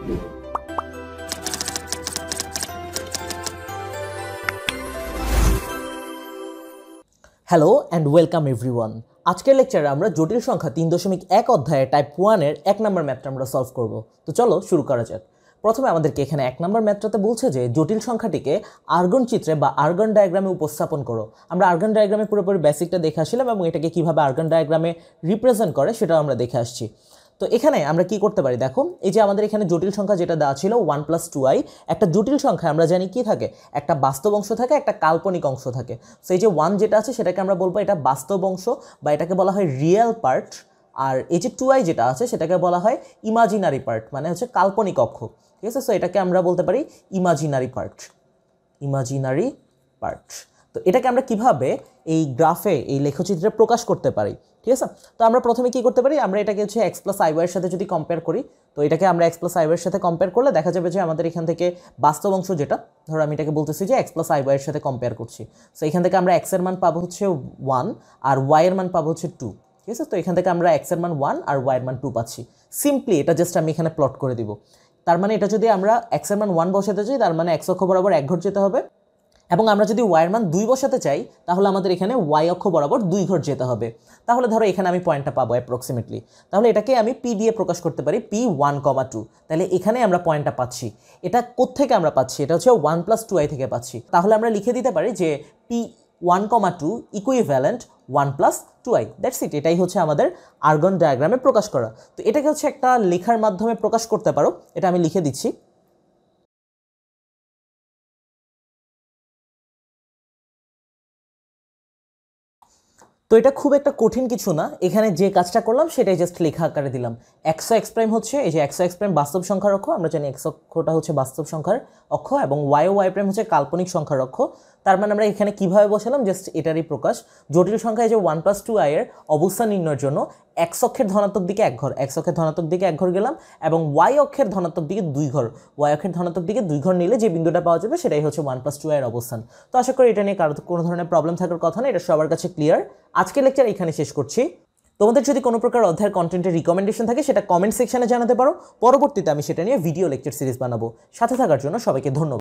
Hello and welcome everyone. আজকের লেকচারে আমরা জটিল সংখ্যা 3.1 অধ্যায়ে টাইপ 1 এর 1 নম্বর ম্যাথটা আমরা সলভ করব। তো চলো শুরু করা যাক। প্রথমে আমাদেরকে এখানে 1 নম্বর ম্যাথটাতে বলছে যে জটিল সংখ্যাটিকে আর্গন চিত্রে বা আর্গন ডায়াগ্রামে উপস্থাপন করো। আমরা আর্গন ডায়াগ্রামে পুরোপুরি বেসিকটা দেখে আসছিলাম এবং এটাকে কিভাবে আর্গন ডায়াগ্রামে রিপ্রেজেন্ট করে সেটাও আমরা দেখে আসছি। তো এখানে আমরা কি করতে পারি দেখো, এই যে আমাদের এখানে জটিল সংখ্যা যেটা দেওয়া ছিল 1 + 2i, একটা জটিল সংখ্যা আমরা জানি কি থাকে, একটা বাস্তব অংশ থাকে, একটা কাল্পনিক অংশ থাকে। সো এই যে 1 যেটা আছে সেটাকে আমরা বলবো এটা বাস্তব অংশ বা এটাকে বলা হয় রিয়েল পার্ট, আর এই যে 2i যেটা আছে সেটাকে বলা হয় ইমাজিনারি পার্ট, মানে হচ্ছে কাল্পনিক অক্ষ। ঠিক আছে, সো এটাকে আমরা বলতে পারি ইমাজিনারি পার্ট, ইমাজিনারি পার্ট। তো এটাকে আমরা কিভাবে এই গ্রাফে এই লেখচিত্রে প্রকাশ করতে পারি, ঠিক আছে। তো আমরা প্রথমে কি করতে পারি, আমরা এটাকে হচ্ছে x + iy এর সাথে যদি কম্পেয়ার করি, তো এটাকে আমরা x + iy এর সাথে কম্পেয়ার করলে দেখা যাবে যে আমাদের এখান থেকে বাস্তব অংশ যেটা, ধরো আমি এটাকে বলতেছি যে x + iy এর সাথে কম্পেয়ার করছি। সো এখান থেকে আমরা x এর মান পাবো হচ্ছে 1 আর y এর মান পাবো হচ্ছে 2, ঠিক আছে। তো এখান থেকে আমরা x এর মান 1 আর y এর মান 2 পাচ্ছি। সিম্পলি এটা জাস্ট আমি এখানে প্লট করে দিব। তার মানে এটা যদি আমরা x এর মান 1 বসাতে চাই, তার মানে x অক্ষ বরাবর 1 ঘর যেতে হবে, এবং আমরা যদি y এর মান 2 বসাতে চাই তাহলে আমাদের এখানে y অক্ষ বরাবর 2 ঘর যেতে হবে। তাহলে ধরো এখানে আমি পয়েন্টটা পাবো অ্যাপ্রক্সিমেটলি, তাহলে এটাকে আমি p দিয়ে প্রকাশ করতে পারি, p1,2। তাহলে এখানে আমরা পয়েন্টটা পাচ্ছি। এটা কোত্থেকে আমরা পাচ্ছি, এটা হচ্ছে 1 + 2i থেকে পাচ্ছি। তাহলে আমরা লিখে দিতে পারি যে p1,2 equivalent 1 + 2i। That's it, এটাই হচ্ছে আমাদের আর্গন ডায়াগ্রামে প্রকাশ করা। তো এটাকে হচ্ছে একটা লেখার মাধ্যমে প্রকাশ করতে পারো, এটা আমি লিখে দিচ্ছি। তো এটা খুব একটা কঠিন কিছু না, এখানে যে কাজটা করলাম সেটাই জাস্ট লেখা আকারে দিলাম। x হচ্ছে এই যে x বাস্তব সংখ্যার অক্ষ, আমরা জানি x অক্ষটা হচ্ছে বাস্তব সংখ্যার অক্ষ এবং y হচ্ছে কাল্পনিক সংখ্যার অক্ষ। তার মানে আমরা এখানে কিভাবে বসালাম, জাস্ট এটারই প্রকাশ। জটিল সংখ্যায় যে 1 + 2i এর অবস্থান নির্ণয়ের জন্য x অক্ষের ধনাত্মক দিকে 1 ঘর, x অক্ষের ধনাত্মক দিকে 1 ঘর গেলাম, এবং y অক্ষের ধনাত্মক দিকে 2 ঘর, y অক্ষের ধনাত্মক দিকে 2 ঘর নিলে যে বিন্দুটা পাওয়া যাবে সেটাই হচ্ছে 1 + 2i এর অবস্থান। তো আশা করি এটা নিয়ে কারো কোনো ধরনের প্রবলেম থাকার কথা না, এটা সবার কাছে ক্লিয়ার। আজকের লেকচার এখানে শেষ করছি। তোমাদের যদি কোনো প্রকার অধ্যায়ের কন্টেন্টের রিকমেন্ডেশন থাকে সেটা কমেন্ট সেকশনে জানাতে পারো, পরবর্তীতে আমি সেটা নিয়ে ভিডিও লেকচার সিরিজ বানাবো। সাথে থাকার জন্য সবাইকে ধন্যবাদ।